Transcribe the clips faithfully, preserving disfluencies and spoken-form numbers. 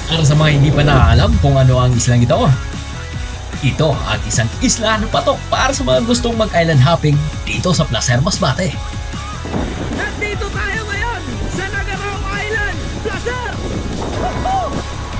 Para sa mga hindi pa nakaalam kung ano ang islang ito, ito ang isang isla na patok para sa mga gustong mag-island hopping dito sa Placer Masbate. Nandito tayo ngayon sa Nagarao Island, Placer! Woohoo!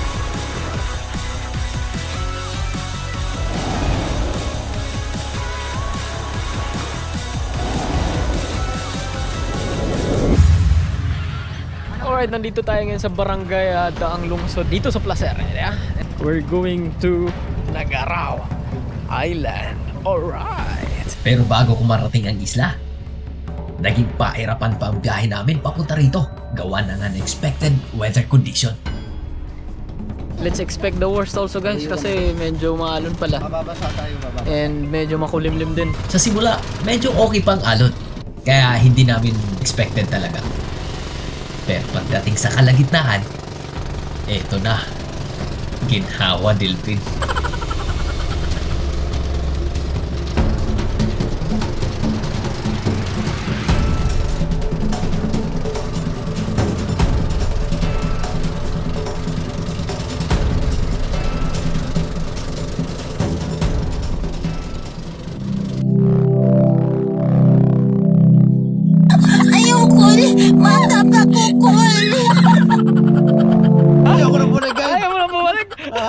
Alright, nandito tayo ngayon sa barangay uh, Daang Lungsod dito sa Placer. Yeah? We're going to Nagarao Island. Alright. Pero bago kumarating ang isla, naging pairapan pa ang biyahe namin papunta rito gawa ng unexpected weather condition. Let's expect the worst also guys kasi medyo maalon pala. Mababasa tayo, mababasa. And medyo makulimlim din. Sa simula, medyo okay pang alon, kaya hindi namin expected talaga. Pero pagdating sa kalagitnaan, eto na, ginhawa dilpin. Ayaw ko na bumalik, guys. Ayaw mo na bumalik!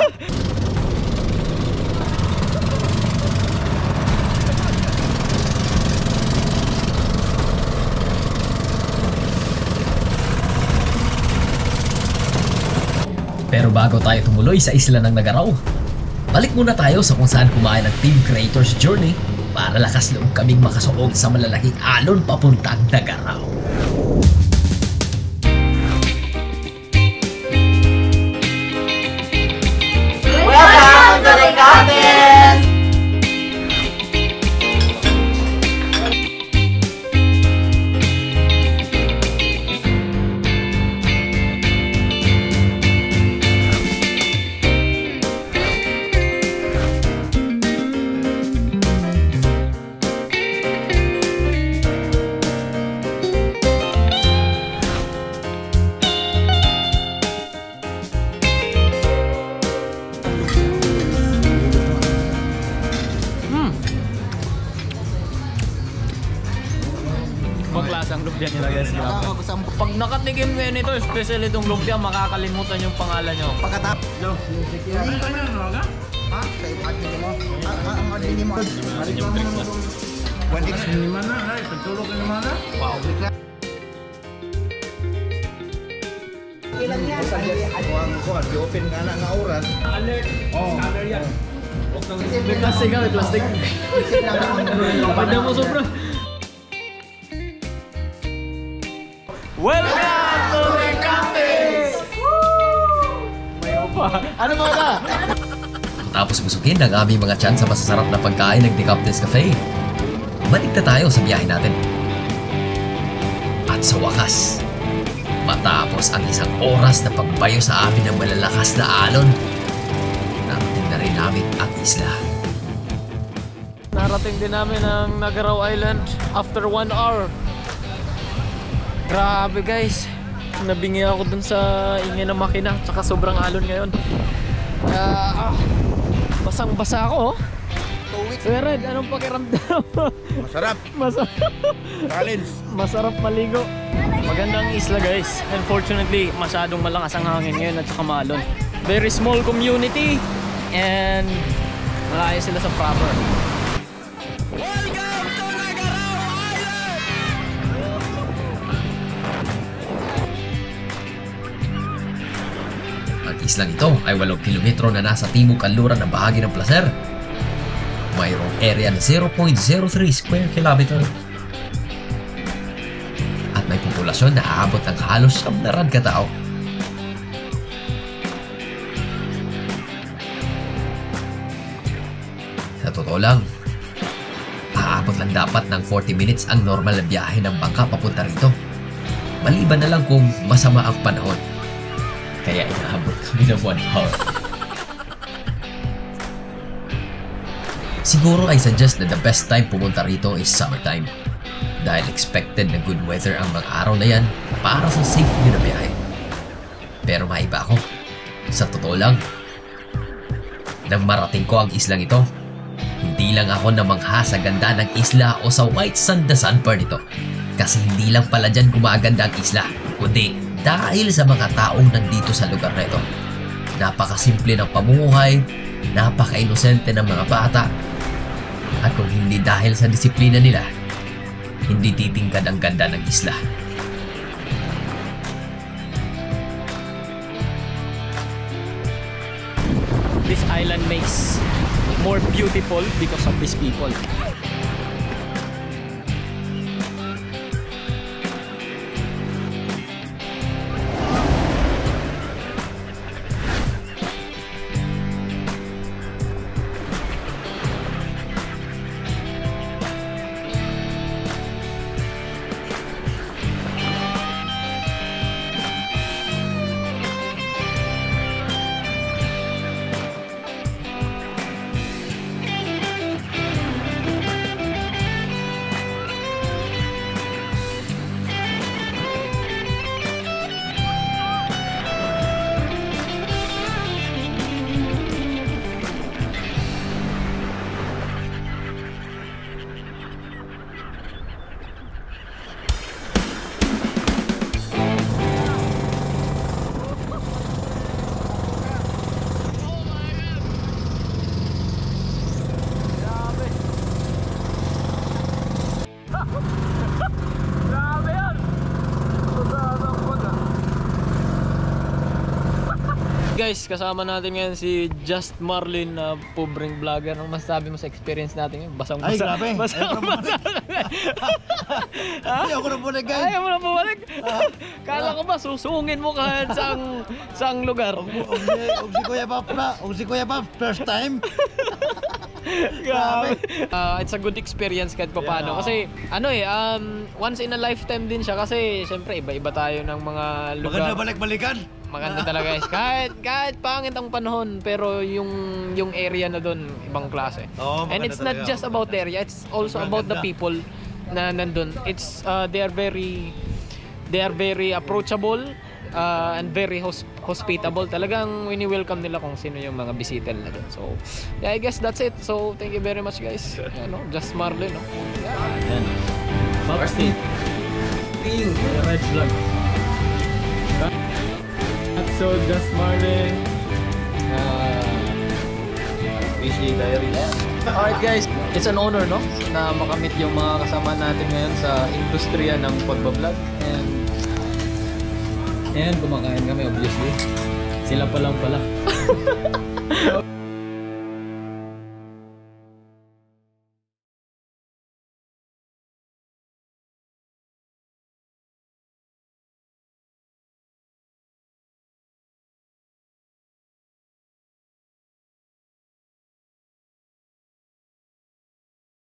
Pero bago tayo tumuloy sa isla ng Nagarao, balik muna tayo sa kung saan kumain ang Team Creators Journey para lakas loob kaming makasuong sa malalaking alon papuntang Nagarao. Welcome to the Cottage! Baklasang lumpia nila guys. Pag nakatikim kayo nito, especially itong lumpia, makakalimutan yung pangalan nyo. Pagkatap. Hindi ka na, no? Ha? Sa admin mo? Ang admin mo? Yung breakfast. one X. Hindi man na, ay. Pagtulog ka naman na. Wow. Ilan yan? Ang kuhan, i-open ka na nga oras. Alert! Oh. Scanner yan. May plastic ka, may plastic. Pwede mo sobra. Welcome to the Cottage! May upa. Ano mo na? Tapos busukin ang aming mga tiyan sa masasarap na pagkain ng The Captain's Cafe, balik na tayo sa biyahe natin. At sa wakas, matapos ang isang oras na pagbayo sa amin ng malalakas na alon, narating na rin namin ang isla. Narating din namin ang Nagarao Island after one hour. Grabe guys, nabingi ako dun sa ingay ng makina tsaka sobrang alon ngayon. Kaya ah, basang basa ako oh. Kuya Red, anong pakiramdam? Masarap. Masarap. Challenge. Masarap maligo. Magandang isla guys. Unfortunately, masyadong malakas ang hangin ngayon at saka maalon. Very small community and malayo sila sa proper. Welcome to Nagarao Island! Ang islang ito ay walong kilometro na nasa timog kanluran ng bahagi ng Placer. Mayroong area na zero point zero three square kilometer. At may populasyon na aabot ng halos siyam na rad katao. Sa totoo lang, aabot lang dapat ng forty minutes ang normal na biyahe ng bangka papunta rito. Maliban na lang kung masama ang panahon. Kaya inaabot kami ng one hour. Siguro I suggest na the best time pumunta rito is summertime. Dahil expected na good weather ang mga araw na yan para sa safe din na biyahe. Pero maiba ako. Sa totoo lang, nang marating ko ang islang ito, hindi lang ako namangha sa ganda ng isla o sa white sand na sandbar nito. Kasi hindi lang pala dyan gumaganda ang isla, kundi dahil sa mga taong nandito sa lugar na ito. Napakasimple ng pamumuhay, napaka-inosente ng mga bata, at kung hindi dahil sa disiplina nila, hindi titingkad ang ganda ng isla. This island makes more beautiful because of these people. Guys, kasama natin ngayon si Just Marlin na pobreng vlogger. Anong masasabi mo sa experience natin ngayon? Basang basa. Ay, grabe. Basang basa. Ayaw ko na bumalik, guys. Ayaw mo na bumalik? Kala ko ba susungin mo kahit saang, saang lugar? Og og si Kuya Pap na. Og si Kuya Pap, first time. Grabe. Uh, it's a good experience kahit pa paano. Yeah. Kasi ano eh, um, once in a lifetime din siya. Kasi syempre iba-iba tayo ng mga lugar. Maganda balik-balikan. Maganda talaga guys. Kahit kahit pangit ang panahon, pero yung yung area na doon ibang klase. Oo, And maganda it's not talaga. just about the area, it's also Sobrang about the ganda. people na nandun. It's uh, they are very they are very approachable uh, and very hos- hospitable. Talagang wini-welcome nila kung sino yung mga bisita nila doon. So, yeah, I guess that's it. So, thank you very much guys. Ano, Just Marlin, no? Yeah. Yan. Backstage. Ting, Red Vlog. So, Just Marlin. Uh, P C Diaries. Alright guys, it's an honor, no? Na makamit yung mga kasama natin ngayon sa industriya ng pagbablog. And and kumakain kami obviously. Sila pa lang pala.